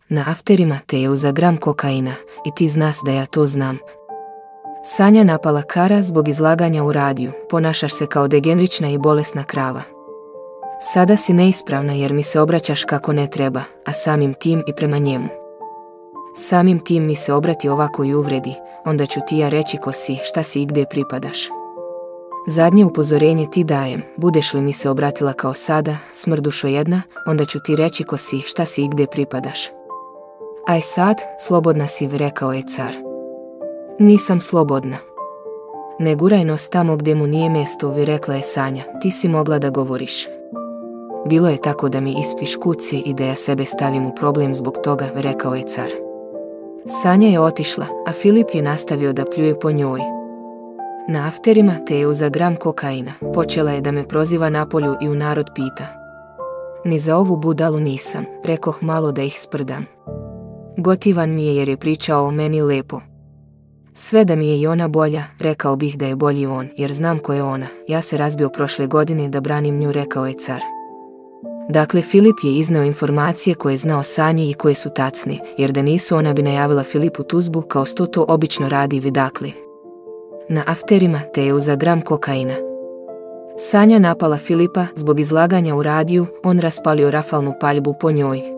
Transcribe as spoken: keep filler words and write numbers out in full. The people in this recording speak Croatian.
Na afterima te je uza gram kokaina i ti znas da ja to znam. Sanja napala Kara zbog izlaganja u radiju, ponašaš se kao degenerična i bolesna krava. Sada si neispravna jer mi se obraćaš kako ne treba, a samim tim i prema njemu. Samim tim mi se obrati ovako i uvredi, onda ću ti ja reći ko si, šta si i gdje pripadaš. Zadnje upozorenje ti dajem, budeš li mi se obratila kao sada, smrdušo jedna, onda ću ti reći ko si, šta si i gdje pripadaš. Aj sad, slobodna si, rekao je car. Nisam slobodna. Ne guraj nos tamo gdje mu nije mjesto, vi rekla je Sanja, ti si mogla da govoriš. Bilo je tako da mi ispiš kuci i da ja sebe stavim u problem zbog toga, rekao je car. Sanja je otišla, a Filip je nastavio da pljuje po njoj. Na afterima te je uza gram kokaina, počela je da me proziva napolju i u narod pita. Ni za ovu budalu nisam, rekoh malo da ih sprdam. Gotivan mi je jer je pričao o meni lepo. Sve da mi je i ona bolja, rekao bih da je bolji on, jer znam ko je ona, ja se razbio prošle godine da branim nju, rekao je car. Dakle, Filip je izneo informacije koje je znao Sanji i koje su tacne, jer da nisu ona bi najavila Filipu tužbu kao što to obično radi vidakli. Na afterima te je uza gram kokaina. Sanja napala Filipa zbog izlaganja u radiju, on raspalio rafalnu paljbu po njoj.